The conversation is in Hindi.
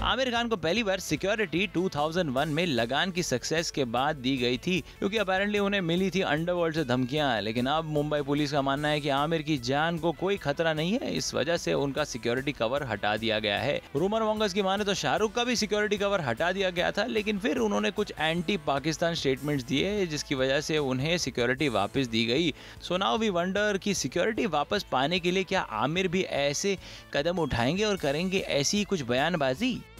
आमिर खान को पहली बार सिक्योरिटी 2001 में लगान की सक्सेस के बाद दी गई थी, क्योंकि अपेरेंटली उन्हें मिली थी अंडरवर्ल्ड से धमकियां। लेकिन अब मुंबई पुलिस का मानना है कि आमिर की जान को कोई खतरा नहीं है, इस वजह से उनका सिक्योरिटी कवर हटा दिया गया है। रूमर मॉन्गर्स की माने तो शाहरुख का भी सिक्योरिटी कवर हटा दिया गया था, लेकिन फिर उन्होंने कुछ एंटी पाकिस्तान स्टेटमेंट्स दिए, जिसकी वजह से उन्हें सिक्योरिटी वापस दी गई। सो नाउ वी वंडर कि सिक्योरिटी वापस पाने के लिए क्या आमिर भी ऐसे कदम उठाएंगे और करेंगे ऐसी कुछ बयानबाजी।